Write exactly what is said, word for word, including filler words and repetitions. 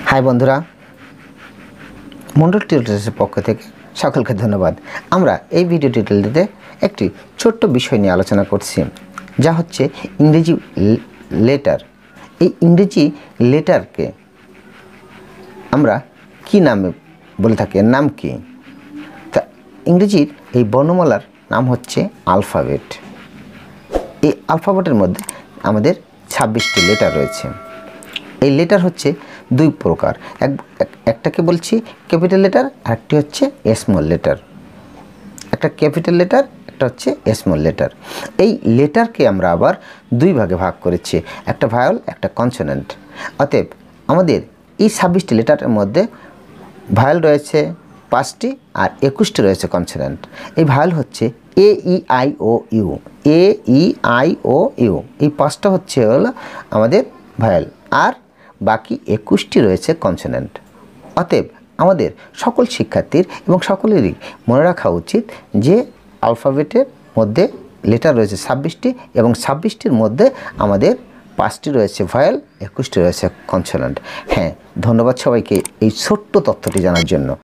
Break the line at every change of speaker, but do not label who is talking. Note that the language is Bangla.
হাই বন্ধুরা, মন্ডল টিউটোরিয়ালসের পক্ষ থেকে সকলকে ধন্যবাদ। আমরা এই ভিডিও টিউটোরিয়ালটিতে একটি ছোট্ট বিষয় নিয়ে আলোচনা করছি, যা হচ্ছে ইংরেজি লেটার। এই ইংরেজি লেটারকে আমরা কি নামে বলে থাকি, এর নাম কি? তা ইংরেজির এই বর্ণমালার নাম হচ্ছে আলফাবেট। এই আলফাবেটের মধ্যে আমাদের ছাব্বিশটি লেটার রয়েছে। এই লেটার হচ্ছে দুই প্রকার, এক একটাকে বলছি ক্যাপিটাল লেটার, আর একটি হচ্ছে স্মল লেটার। একটা ক্যাপিটাল লেটার, একটা হচ্ছে স্মল লেটার। এই লেটারকে আমরা আবার দুই ভাগে ভাগ করেছি, একটা ভায়োল, একটা কনসোনেন্ট। অতএব আমাদের এই ছাব্বিশটি লেটারের মধ্যে ভায়োল রয়েছে পাঁচটি আর একুশটি রয়েছে কনসোনেন্ট। এই ভায়োল হচ্ছে A E I O U, A E I O U, এই পাঁচটা হচ্ছে হলো আমাদের ভায়োল, আর বাকি একুশটি রয়েছে কনসোনেন্ট। অতএব আমাদের সকল শিক্ষার্থীর এবং সকলেরই মনে রাখা উচিত যে আলফাবেটের মধ্যে লেটার রয়েছে ছাব্বিশটি, এবং ছাব্বিশটির মধ্যে আমাদের পাঁচটি রয়েছে ভায়োল, একুশটি রয়েছে কনসোনেন্ট। হ্যাঁ, ধন্যবাদ সবাইকে এই ছোট্ট তথ্যটি জানার জন্য।